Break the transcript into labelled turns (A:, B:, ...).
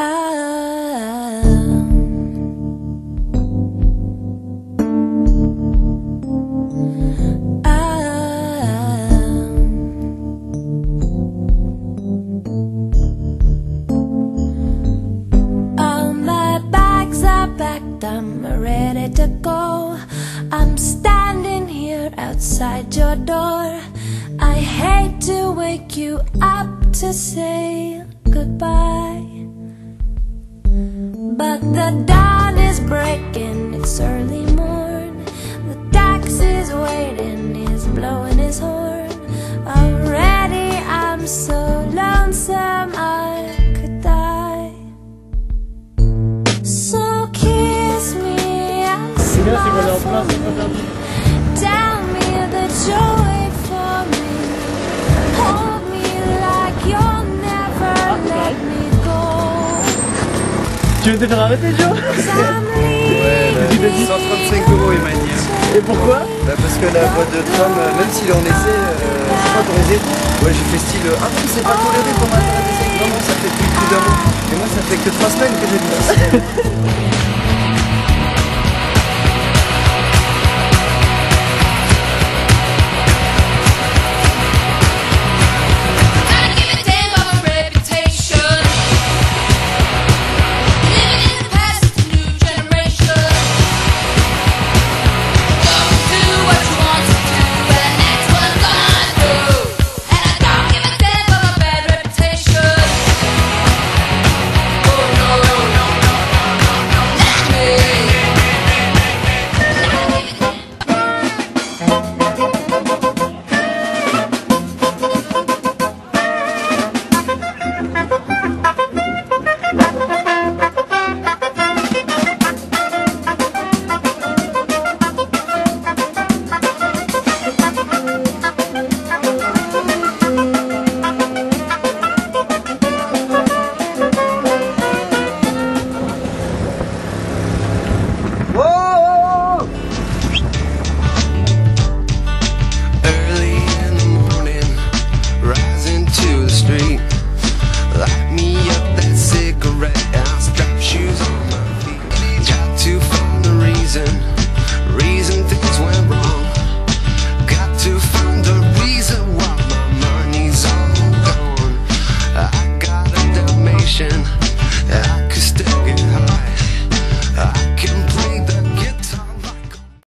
A: I'm ready to go. I'm standing here outside your door. I hate to wake you up to say goodbye, but the dawn is breaking, it's early morn. The taxi's waiting, he's blowing his horn. Already I'm so lonesome I could die. So kiss me and smile for me. Tell me that you'll wait for me. Hold me like you'll never let me go.
B: Tu veux te faire arrêter, Joe?
A: Ouais,
C: 135 € il m'a dit.
B: Et pourquoi?
C: Parce que la voix de Tom, même s'il est en essai, c'est pas autorisé. Ouais, j'ai fait style, ah non, c'est pas toléré pour ma voix d'essai. Non, ça fait plus d'un mois. Et moi, ça fait que 3 semaines que j'ai dit ça.